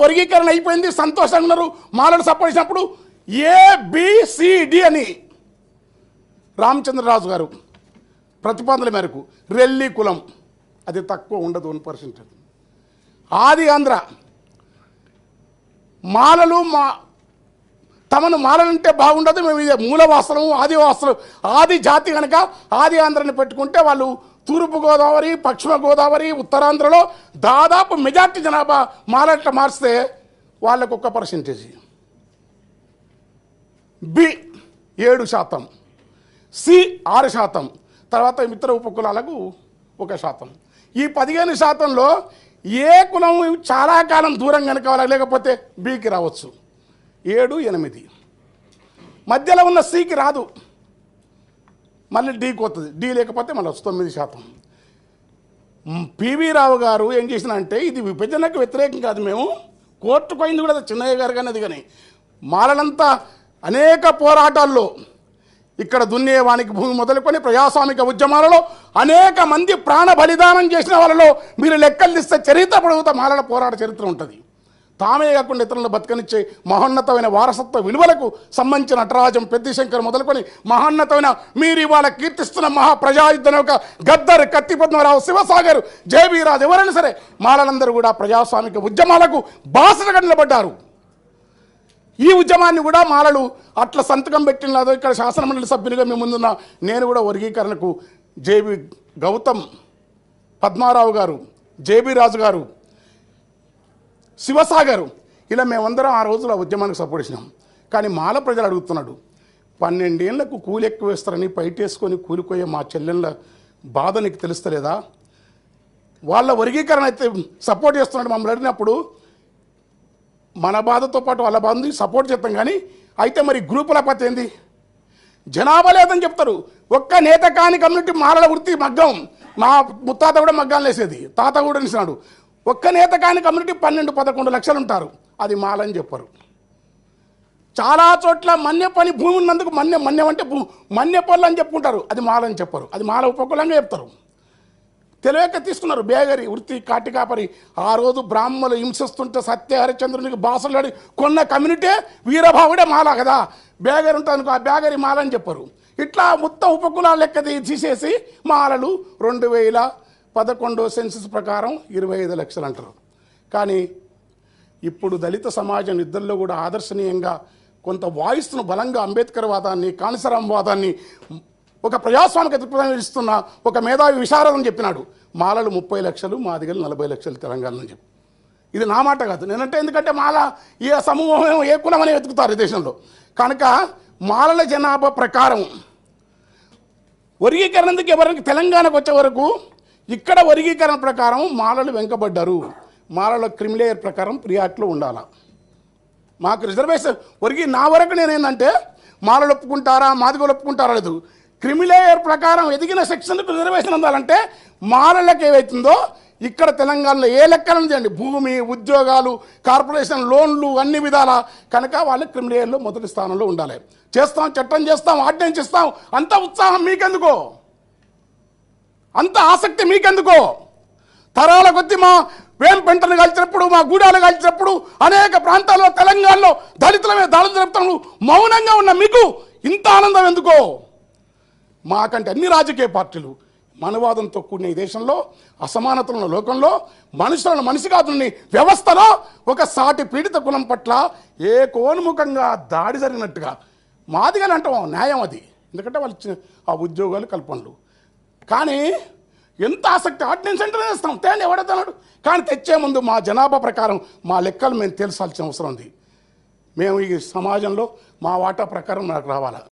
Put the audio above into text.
వర్గీకరణ అయిపోయింది, సంతోషంగా ఉన్నారు. మాలను సపోర్ట్ చేసినప్పుడు ABCD అని రామచంద్రరాజు గారు ప్రతిపాదనల మేరకు రెల్లి కులం అది తక్కువ ఉండదు 1%. ఆది ఆంధ్ర మాలలు తమను మాలలంటే బాగుండదు, మేము ఇదే మూలవాసనం ఆదివాసనం ఆది జాతి కనుక ఆది ఆంధ్రని పెట్టుకుంటే వాళ్ళు తూర్పు గోదావరి, పశ్చిమ గోదావరి, ఉత్తరాంధ్రలో దాదాపు మెజార్టీ జనాభా మాలట్ల మార్చితే వాళ్ళకు 1%, B 7%, C 6%, తర్వాత ఇతర ఉపకులాలకు 1%. ఈ 15%లో ఏ కులం చాలా కాలం దూరం కనుక లేకపోతే Bకి రావచ్చు, 7, 8. మధ్యలో ఉన్న Cకి రాదు, మళ్ళీ Dకి వస్తుంది, D లేకపోతే మళ్ళీ 9%. PV రావు గారు ఏం చేసినంటే ఇది విభజనకు వ్యతిరేకం కాదు, మేము కోర్టుకు పోయింది కూడా చిన్నయ్య గారు కానీ అది కానీ మాలలంతా అనేక పోరాటాల్లో ఇక్కడ దున్నేవానికి భూమి మొదలుకొని ప్రజాస్వామిక ఉద్యమాలలో అనేక మంది ప్రాణ బలిదానం చేసిన వాళ్ళలో మీరు లెక్కలు తీస్తే చరిత్ర పొడుగుతా మాలల పోరాట చరిత్ర ఉంటుంది. తామే కాకుండా ఇతరులను బతకనిచ్చే మహోన్నతమైన వారసత్వ విలువలకు సంబంధించిన నటరాజం, పెద్దిశంకర్ మొదలుకొని మహోన్నతమైన మీరు ఇవాళ కీర్తిస్తున్న మహాప్రజాయుద్ధం యొక్క గద్దర్, కత్తి పద్మరావు, శివసాగర్, JB రాజు ఎవరైనా సరే మాలలందరూ కూడా ప్రజాస్వామిక ఉద్యమాలకు బాసటగా నిలబడ్డారు. ఈ ఉద్యమాన్ని కూడా మాలలు అట్లా సంతకం పెట్టినదో ఇక్కడ శాసనమండలి సభ్యులుగా మేము ముందున్న నేను కూడా వర్గీకరణకు JB గౌతమ్, పద్మారావు గారు, JB రాజు గారు, శివసాగర్ ఇలా మేమందరం ఆ రోజులో ఉద్యమానికి సపోర్ట్ చేసినాం. కానీ మాల ప్రజలు అడుగుతున్నాడు, 12 ఏళ్లకు కూలి ఎక్కువ వేస్తారని పైటేసుకొని కూలిపోయే మా చెల్లెళ్ళ బాధ నీకు తెలుస్తలేదా? వాళ్ళ వర్గీకరణ అయితే సపోర్ట్ చేస్తున్నాడు మమ్మల్ని అడిగినప్పుడు మన బాధతో పాటు వాళ్ళ బాధని సపోర్ట్ చేస్తాం. కానీ అయితే మరి గ్రూపుల పద్ధతి ఏంది? జనాభా లేదని చెప్తారు. ఒక్క నేత కాని కమ్యూనిటీ మాలల వృత్తి మగ్గం, మా ముత్తాత కూడా మగ్గాలు వేసేది, తాత కూడా నిలిచినాడు. ఒక్క నేత కాని కమ్యూనిటీ 12-11 లక్షలు ఉంటారు, అది మాలని చెప్పరు. చాలా చోట్ల మన్య పని భూమి ఉన్నందుకు మన్యం అంటే మన్య పనులు అని చెప్పుకుంటారు, అది మాలని చెప్పరు, అది మాల ఉపకులంగా చెప్తారు. తెలియక తీసుకున్నారు. బేగరి వృత్తి కాటికాపరి ఆ రోజు బ్రాహ్మణులు హింసిస్తుంటే సత్య హరిశ్చంద్రునికి బాసలాడి కొన్న కమ్యూనిటీ వీరభావుడే మాల కదా, బేగరి ఉంటాను ఆ బేగరి మాల అని చెప్పరు. ఇట్లా మొత్తం ఉపకులాల లెక్క తీసేసి మాలలు 2011 సెన్సస్ ప్రకారం 25 లక్షలు అంటారు. కానీ ఇప్పుడు దళిత సమాజం ఇద్దరిలో కూడా ఆదర్శనీయంగా కొంత వాయిస్ను బలంగా అంబేద్కర్ వాదాన్ని, కాళీసరాం వాదాన్ని, ఒక ప్రజాస్వామిక దృక్పథం ఇస్తున్న ఒక మేధావి విశారదని చెప్పినాడు. మాలలు 30 లక్షలు, మా దగ్గర 40 లక్షలు తెలంగాణ అని చెప్పి. ఇది నా మాట కాదు, నేనంటే ఎందుకంటే మాల ఏ సమూహం ఏ కులం అని వెతుకుతారు ఈ దేశంలో. కనుక మాలల జనాభా ప్రకారం వర్గీకరణకు ఎవరికి తెలంగాణకు వచ్చే వరకు ఇక్కడ వర్గీకరణ ప్రకారం మాలలు వెనుకబడ్డారు. మాలల క్రిమిలేయర్ ప్రకారం ప్రియాట్లో ఉండాలా, మాకు రిజర్వేషన్ నా వరకు నేనేందంటే మాలలు ఒప్పుకుంటారా మాదిగోలు ఒప్పుకుంటారా లేదు, క్రిమిలేయర్ ప్రకారం ఎదిగిన సెక్షన్లకు రిజర్వేషన్ అందాలంటే మాలలకు ఏవైతుందో ఇక్కడ తెలంగాణలో ఏ లెక్కలను చేయండి, భూమి, ఉద్యోగాలు, కార్పొరేషన్ లోన్లు అన్ని విధాల కనుక వాళ్ళు క్రిమిలేయర్లో మొదటి స్థానంలో ఉండాలి. చేస్తాం, చట్టం చేస్తాం, ఆర్డినెన్స్ ఇస్తాం, అంత ఉత్సాహం మీకెందుకో, అంత ఆసక్తి మీకెందుకో? తరాల కొద్ది మా వేం పెంటను కాల్చినప్పుడు, మా గూడాలు కాల్చినప్పుడు అనేక ప్రాంతాల్లో తెలంగాణలో దళితుల మీద దాడులు జరుపుతాము, మౌనంగా ఉన్న మీకు ఇంత ఆనందం ఎందుకో? మాకంటే అన్ని రాజకీయ పార్టీలు మనవాదంతో కూడిన ఈ దేశంలో, అసమానతల లోకంలో, మనుషులను మనిషి కాదుని వ్యవస్థలో ఒక సాటి పీడిత కులం పట్ల ఏ కోన్ముఖంగా దాడి జరిగినట్టుగా మాదిగానే అంటాం, న్యాయం అది. ఎందుకంటే వాళ్ళు ఇచ్చిన ఆ ఉద్యోగాలు కల్పనలు. కానీ ఎంత ఆసక్తి, ఆర్డినెన్స్ అంటే వేస్తాం, తేండి ఎవడతాడు. కానీ తెచ్చే ముందు మా జనాభా ప్రకారం మా లెక్కలు మేము తెలుసాల్సిన అవసరం ఉంది. మేము ఈ సమాజంలో మా వాటా ప్రకారం నాకు రావాలా.